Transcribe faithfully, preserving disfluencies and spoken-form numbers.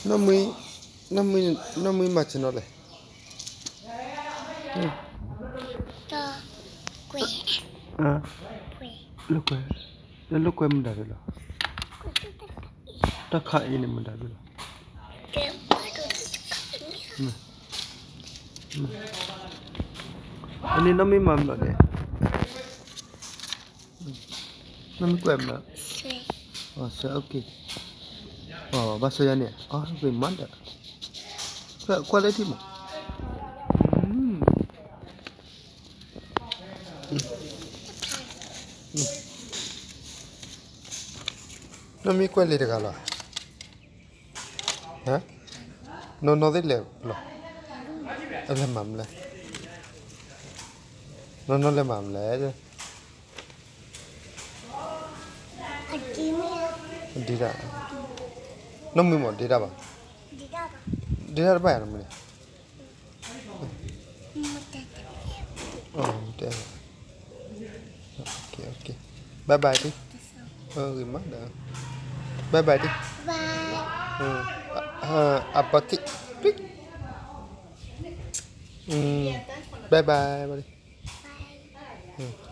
nó mới nó mới nó mới mà cho nó này cho quẻ à quẻ lúc quay lúc quay mình đã được rồi ta khai này mình đã được rồi anh ấy nó mới mầm rồi đấy nó mới quẹm nữa ờ sẽ ok ờ bác sĩ này ờ về mắt đấy qua qua đây thì mà nó mới quay lại được à hả nó nó đấy là lo em làm mầm lại nó nó làm mầm lại chứ đi ra nó mới muốn đi ra bà đi ra bà nó mới ờ thế ok ok bye bye đi ờ gửi mắt đã bye bye đi bye ừ à, apa ki ừ bye bye đi ừ.